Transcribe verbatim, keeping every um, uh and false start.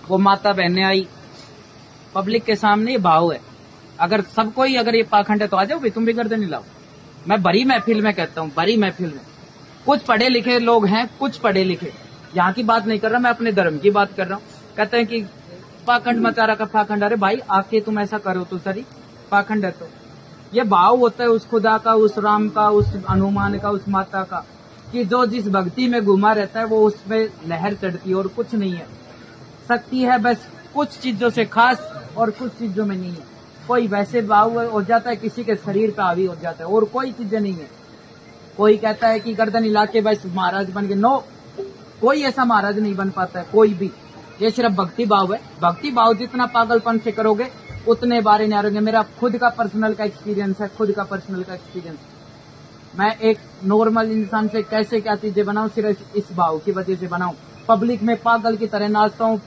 वो माता बहने आई पब्लिक के सामने, ये भाव है। अगर सबको ही अगर ये पाखंड है तो आ जाओ भाई, तुम भी गर्दन हिलाओ। मैं बड़ी महफिल में कहता हूँ, बड़ी महफिल में कुछ पढ़े लिखे लोग हैं, कुछ पढ़े लिखे, यहाँ की बात नहीं कर रहा मैं, अपने धर्म की बात कर रहा हूँ। कहते हैं कि पाखंड मचा रहा का पाखंड। अरे भाई आके तुम ऐसा करो तो सही, पाखंड है तो ये भाव होता है उस खुदा का, उस राम का, उस हनुमान का, उस माता का, कि जो जिस भक्ति में घुमा रहता है वो उसमें लहर चढ़ती है और कुछ नहीं है। शक्ति है बस कुछ चीजों से खास और कुछ चीजों में नहीं है। कोई वैसे भाव हो जाता है, किसी के शरीर पे हावी हो जाता है, और कोई चीजें नहीं है। कोई कहता है कि गर्दन हिला के बस महाराज बन गए, नो, कोई ऐसा महाराज नहीं बन पाता है कोई भी। ये सिर्फ भक्ति भाव है। भक्ति भाव जितना पागलपन से करोगे उतने बारे नहीं आरोगे। मेरा खुद का पर्सनल का एक्सपीरियंस है, खुद का पर्सनल का एक्सपीरियंस। मैं एक नॉर्मल इंसान से कैसे क्या चीजें बनाऊं, सिर्फ इस भाव की वजह से बनाऊं। पब्लिक में पागल की तरह नाचता हूँ,